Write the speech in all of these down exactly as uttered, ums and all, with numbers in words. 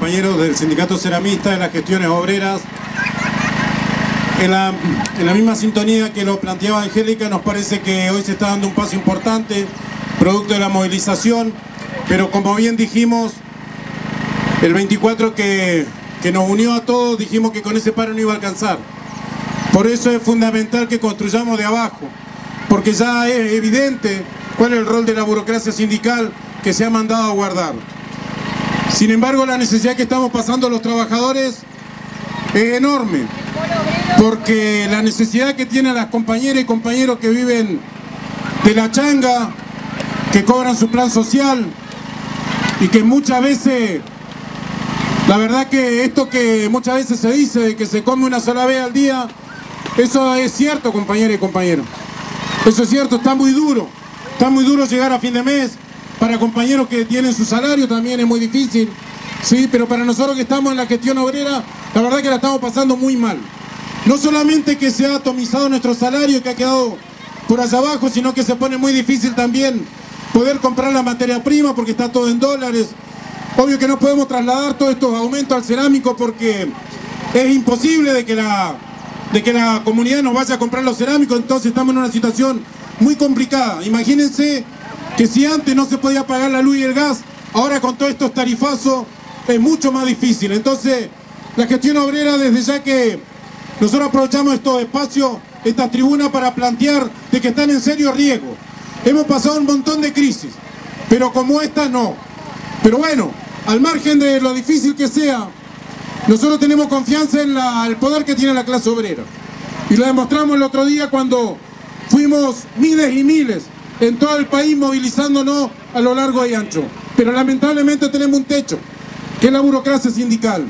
compañeros del Sindicato Ceramista, de las gestiones obreras. En la, en la misma sintonía que lo planteaba Angélica, nos parece que hoy se está dando un paso importante, producto de la movilización, pero como bien dijimos, el veinticuatro que, que nos unió a todos, dijimos que con ese paro no iba a alcanzar. Por eso es fundamental que construyamos de abajo, porque ya es evidente cuál es el rol de la burocracia sindical que se ha mandado a guardar. Sin embargo, la necesidad que estamos pasando los trabajadores es enorme, porque la necesidad que tienen las compañeras y compañeros que viven de la changa, que cobran su plan social y que muchas veces, la verdad que esto que muchas veces se dice de que se come una sola vez al día, eso es cierto, compañeras y compañeros. Eso es cierto, está muy duro, está muy duro llegar a fin de mes. Para compañeros que tienen su salario también es muy difícil, sí, pero para nosotros que estamos en la gestión obrera, la verdad que la estamos pasando muy mal. No solamente que se ha atomizado nuestro salario, que ha quedado por allá abajo, sino que se pone muy difícil también poder comprar la materia prima porque está todo en dólares. Obvio que no podemos trasladar todos estos aumentos al cerámico porque es imposible de que la, de que la comunidad nos vaya a comprar los cerámicos, entonces estamos en una situación muy complicada. Imagínense que si antes no se podía pagar la luz y el gas, ahora con todos estos tarifazos es mucho más difícil. Entonces, la gestión obrera, desde ya que nosotros aprovechamos estos espacios, estas tribunas, para plantear de que están en serio riesgo. Hemos pasado un montón de crisis, pero como esta no. Pero bueno, al margen de lo difícil que sea, nosotros tenemos confianza en la, el poder que tiene la clase obrera. Y lo demostramos el otro día cuando fuimos miles y miles en todo el país movilizándonos a lo largo y ancho. Pero lamentablemente tenemos un techo, que es la burocracia sindical.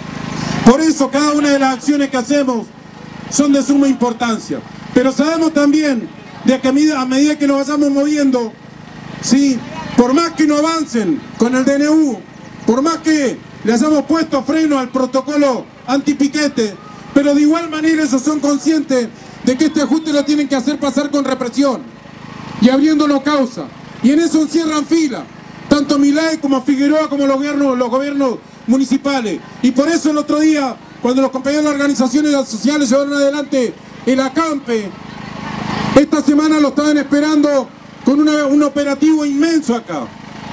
Por eso cada una de las acciones que hacemos son de suma importancia. Pero sabemos también de que a medida, a medida que nos vayamos moviendo, ¿sí?, por más que no avancen con el D N U, por más que le hayamos puesto freno al protocolo antipiquete, pero de igual manera ellos son conscientes de que este ajuste lo tienen que hacer pasar con represión y abriéndolo causa. Y en eso encierran fila, tanto Milei como Figueroa como los gobiernos, los gobiernos municipales. Y por eso el otro día, cuando los compañeros de las organizaciones sociales llevaron adelante el acampe, esta semana lo estaban esperando con una, un operativo inmenso acá.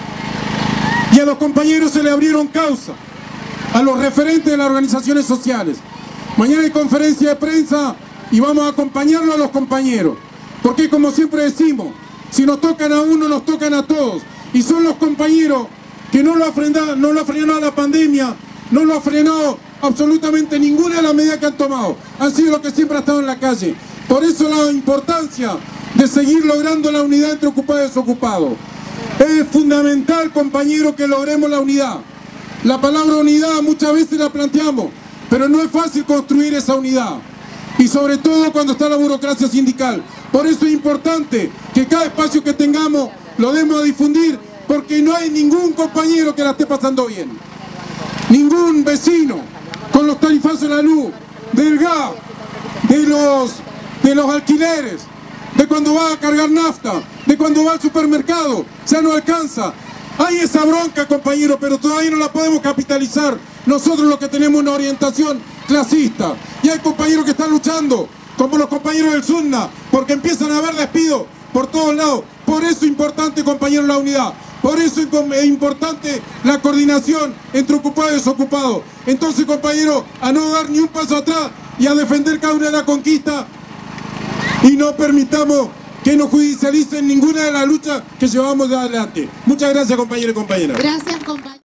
Y a los compañeros se le abrieron causa, a los referentes de las organizaciones sociales. Mañana hay conferencia de prensa y vamos a acompañarlo a los compañeros. Porque como siempre decimos, si nos tocan a uno, nos tocan a todos. Y son los compañeros que no lo ha frenado, no lo ha frenado la pandemia, no lo ha frenado absolutamente ninguna de las medidas que han tomado. Han sido los que siempre han estado en la calle. Por eso la importancia de seguir logrando la unidad entre ocupados y desocupados. Es fundamental, compañero, que logremos la unidad. La palabra unidad muchas veces la planteamos, pero no es fácil construir esa unidad. Y sobre todo cuando está la burocracia sindical. Por eso es importante que cada espacio que tengamos lo demos a difundir, porque no hay ningún compañero que la esté pasando bien. Ningún vecino, con los tarifazos de la luz, del gas, de los, de los alquileres, de cuando va a cargar nafta, de cuando va al supermercado, ya no alcanza. Hay esa bronca, compañero, pero todavía no la podemos capitalizar. Nosotros los que tenemos una orientación clasista. Y hay compañeros que están luchando, como los compañeros del SUNA, porque empiezan a haber despidos por todos lados. Por eso es importante, compañeros, la unidad. Por eso es importante la coordinación entre ocupados y desocupados. Entonces, compañeros, a no dar ni un paso atrás y a defender cada una de las conquistas y no permitamos que nos judicialicen ninguna de las luchas que llevamos adelante. Muchas gracias, compañeros y compañeras. Gracias, compañeros.